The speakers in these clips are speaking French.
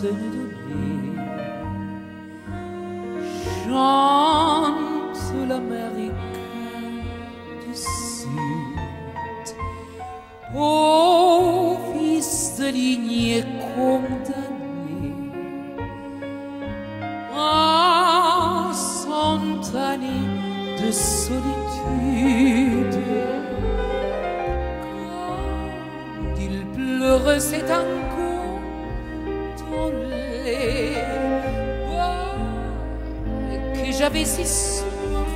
s'est donnée. Chante l'Amérique du Sud, ô fils de lignée condamné à 100 années de solitude. Quand il pleurait, c'est encore dans les bois que j'avais si soif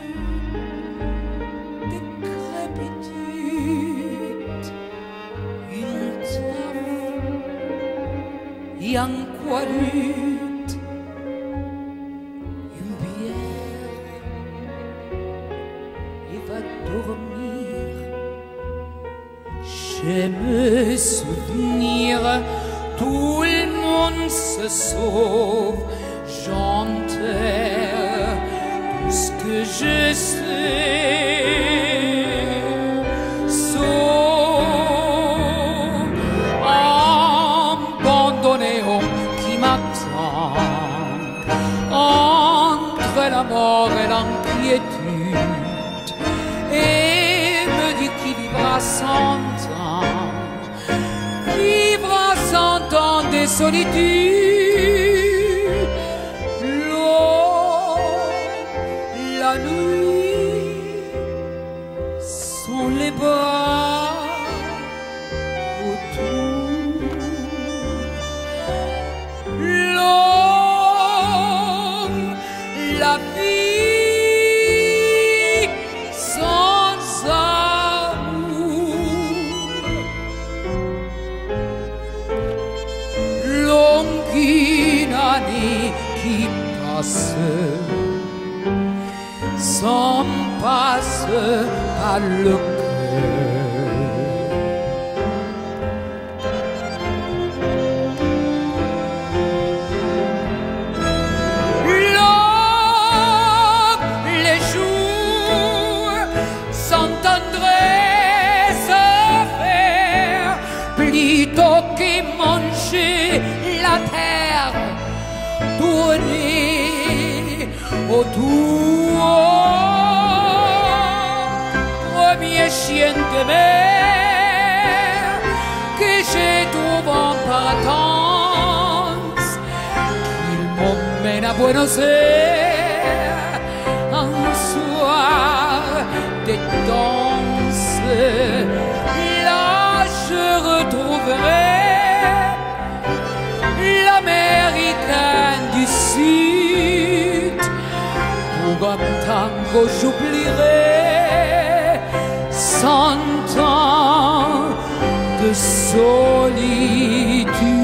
de décrépitude. Une table et un qualute, une bière et va dormir. Je me souvenir, tout le monde se sauve. J'enterre tout ce que je sais, sauf abandonné homme qui m'attend entre la mort et l'inquiétude, et me dit qu'il vivra 100 ans, vivra 100 ans de solitude. La nuit sont les bois autour, l'homme, la vie sans amour, longue année qui passe s'en passe par le cœur. Les jours sans tendresse faire plutôt que manger la terre, tourner autour. Premier chien de mer que je trouve en partance, il m'emmène à Buenos Aires un soir de danse. Là je retrouverai l'Américain du Sud. Pour un tango j'oublierai 100 ans de solitude.